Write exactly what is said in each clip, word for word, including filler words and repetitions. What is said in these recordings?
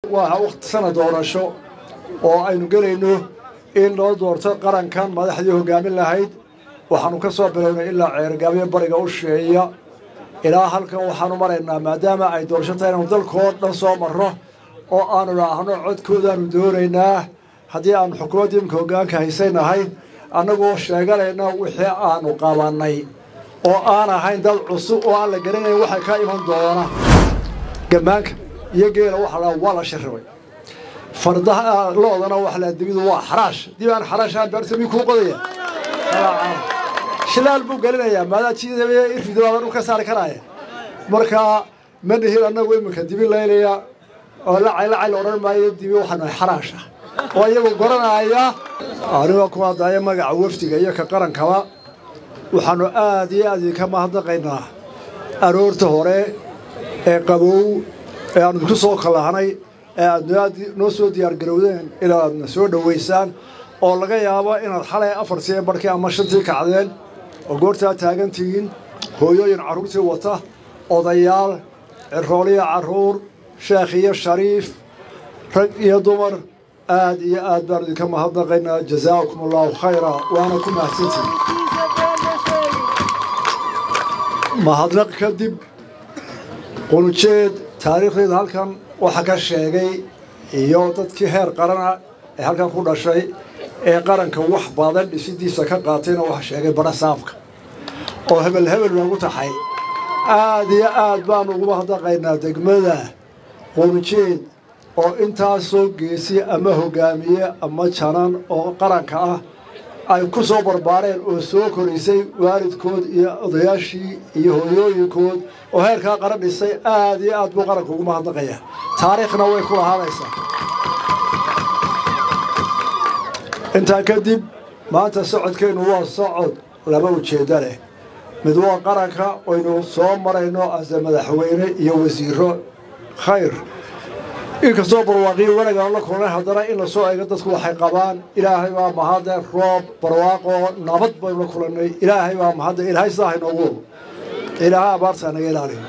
waa waqti sanad doorasho oo aynu galayno in loo doorto qarankan madaxdii hogaamin lahayd waxaanu ka soo bilownay ilaa ceergaabiye bariga u sheeya ilaa halkan waxaanu maraynaa maadaama ay doorasho tahay inuu dalkoo dhan soo marro oo aanu raahno codkoodaanu doonaynaa haddii aanu xukuumadda imika hoggaanka haysaynahay annagoo sheeganayna wixii aanu qabannay oo aan ahayn dad cusub oo aan la garanayn waxay ka iman doona gammaanka iyo geela waxa la waa la shirray fardaha loodana wax la dibidu waa xaraash dibaan xaraashaan baartami ku qodaya shilaal buu galinayaa maada jiidaya irfido aan u ka saar karaaya marka madhir annagu imika dibi leeyahay oo la cayl cayl oran maayo dibi waxaan xaraash oo iyagu goranaya aniga ku hadaya magaca waftiga iyo ka qarankaba waxaanu aad iyo aad ka mahadnaqaynaa aroorta hore ee qabow ee aanu ku soo kalahanay ee aad noo soo diyaar garowdeen inaad soo dhaweysaan oo laga yaabo inaad xalay afar sii barkii ama shantii kacdeen oo goorta taagantiin hooyooyin caruurtii wata odayaal rooliya caruur sheekh iyo shariif rag iyo dumar aad iyo aad baan idinka mahadnaqaynaa jazaakum allahu khayra waana ku mahadsantihiin mahadnaq kadib quljeed taariikhdeeda halkan waxa ka sheegay iyo dadkii heer qarana ee halkan ku dhashay ee qaranka wax badan dhisidiisa ka qaatayna waxa sheegay bara saafka oo hebel hebel lagu taxay aad iyo aad baan ugu mahadnaqaynaa degmada quljeed oo intaas soo geesi ama hogaamiye ama janan oo qaranka ah ay ku soo barbaareen oo soo korisay waalidkood iyo odayaashii iyo hooyooyinkood oo heerkaa qaran dhisay aad iyo aad buu qaranka ugu mahadnaqaya taariikhna way ku lahaanaysaa intaa kadib maanta socodkeennu waa socod laba ujeedda leh mid waa qaranka aynu soo marayno asa madaxweyne iyo wasiiro khayr inkastoo barwaaqii wanagaan la kulnay haddana in la soo eego dadku waxay qabaan ilaahay baa mahadde roob barwaaqo nabad baynu la kulannay ilaahay baa mahadde ilaahay sidaa haynoogu ilaahay abaartaa naga ilaaliyo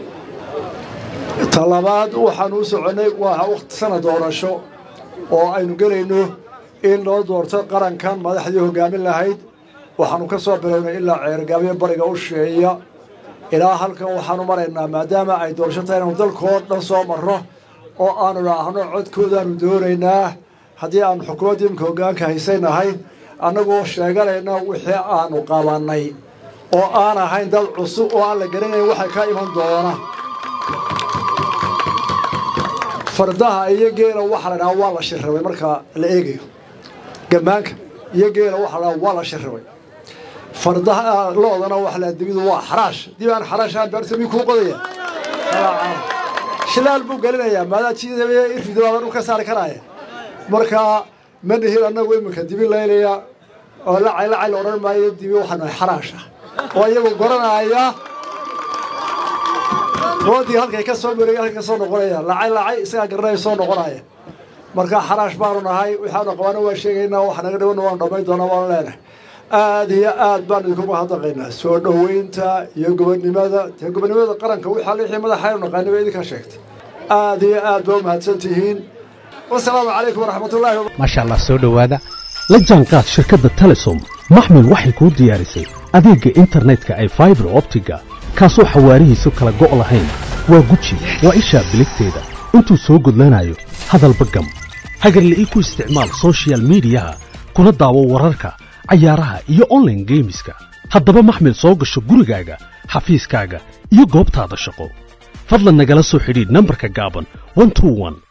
talabaad waxaanu u soconnay waa waqti sanad doorasho oo aynu galayno in loo doorto qarankan madaxdii hogaamin lahayd waxaanu ka soo bilownay ilaa ceergaabiye bariga u sheeya ilaa halkan waxaanu maraynaa maadaama ay doorasho tahay inuu dalkoo dhan soo marro oo aanu raahno codkoodaanu doonaynaa haddii aanu xukuumadda imika hoggaanka haysaynahay annagoo sheeganayna wixii aanu qabannay oo aan ahayn dad cusub oo aan la garanayn waxay ka iman doona fardaha iyo geela waxa la dhahaa waa la shirray marka la eegayo gammaanka iyo geela waxa la waa la shirray fardaha loodana wax la dibidu waa xaraash dibaan xaraashaan baartami ku qodaya shilaal buu galinayaa maada jiidaya irfido aan u ka saar karaaya marka madhir annagu imika dibi leeyahay oo la cayl cayl oran maayo dibi waxaan xaraash oo iyagu goranaya roodii halkay ka soo maray halkay ka soo noqonaya la cayl cayl isaga garanay soo noqonaya marka xaraash baanu nahay waxaanu qabanno waa sheegaynaa wax naga dhawan waan dhamay doona waan leenahay aad iyo aad baan idinku mahadnaqaynaa soo dhaweynta iyo gobonimada te gobonimada qaranka waxa la wixii madaxaynu naqaanay way idinka sheegtay aad iyo aad baa mahadsantihiin wassalaamu calaykum waraxmatullaahi ma sha Allah soo dhawaada la jaanqaad shirkadda Telesom maxmil waxay ku diyaarisay adeegga internetka ay fiber optiga kaasoo xawaarihiisu kala go' lahayn waa guji waa isha biligteeda intuu soo gudlanayo hadalba gam hagarla ii ku isticmaal social media kuna daawo wararka ciyaaraha iyo online gameska haddaba maxmil soo gasho gurigaaga xafiiskaaga iyo goobtaada shaqo fadlan nagala soo xidhiidh nambarka gaaban one two one